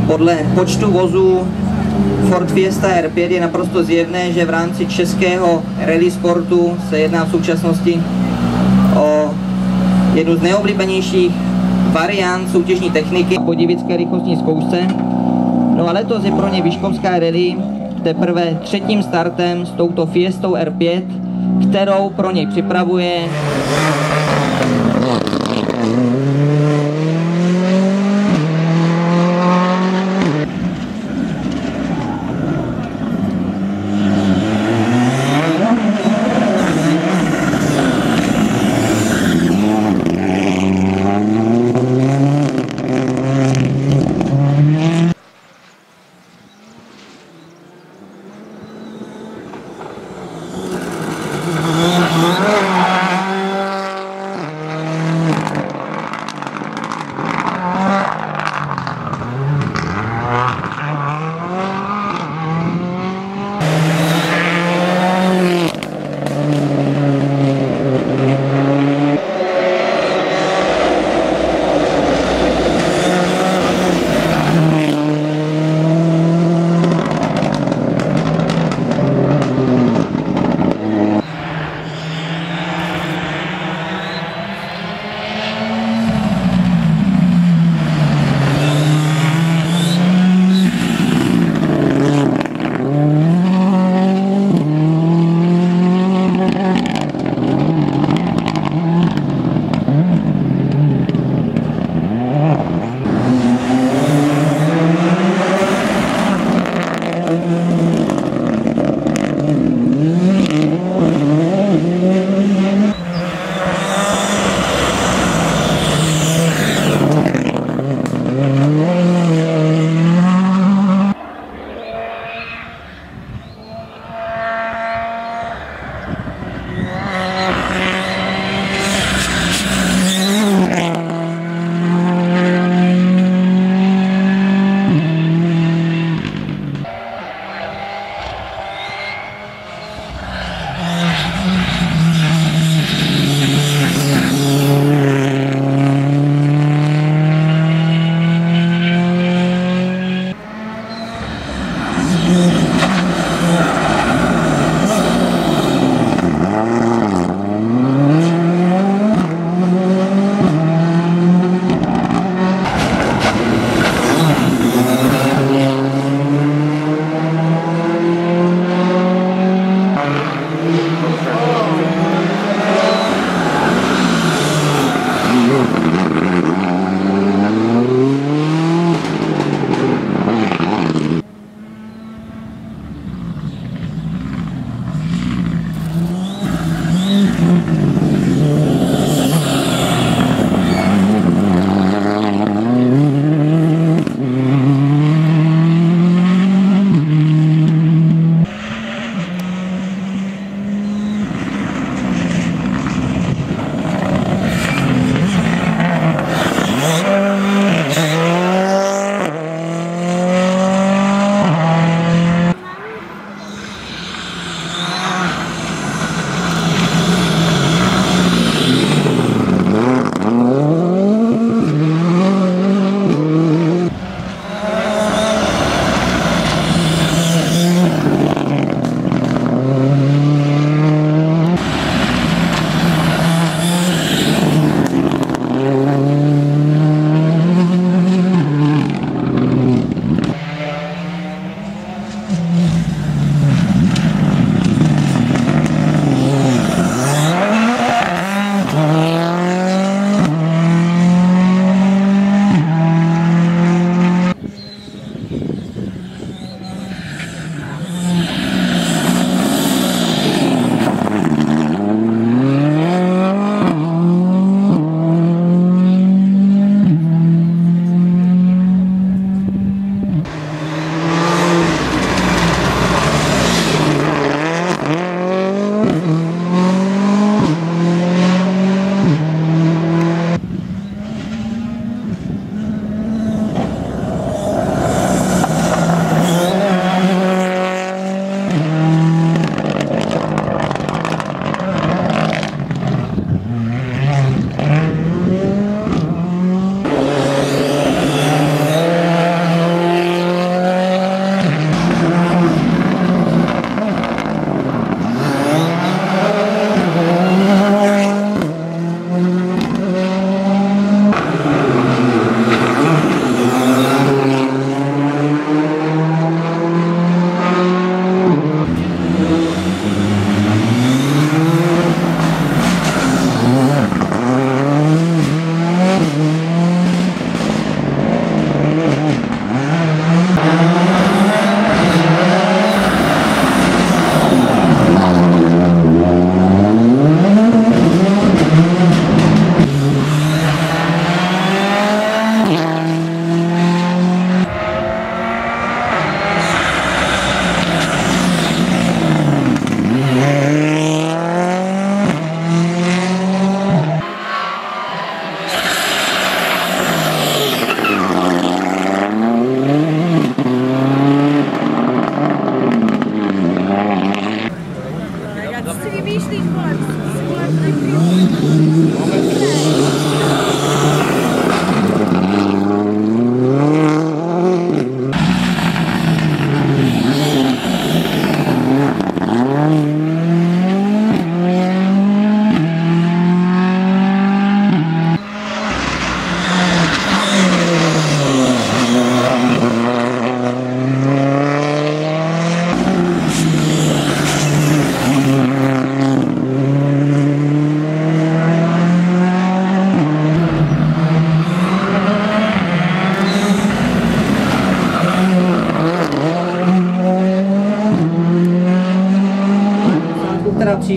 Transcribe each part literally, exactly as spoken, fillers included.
Podle počtu vozů Ford Fiesta R pět je naprosto zjevné, že v rámci českého rally sportu se jedná v současnosti o jednu z nejoblíbenějších variant soutěžní techniky po divické rychlostní zkoušce. No a letos je pro ně Vyškovská rally teprve třetím startem s touto Fiestou R pět, kterou pro něj připravuje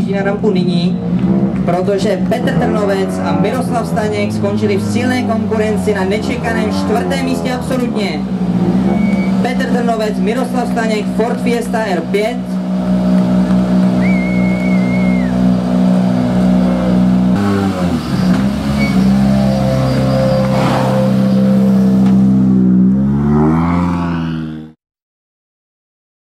vyjíždí na rampu nyní, protože Petr Trnovec a Miroslav Staněk skončili v silné konkurenci na nečekaném čtvrtém místě absolutně. Petr Trnovec, Miroslav Staněk, Ford Fiesta R pět,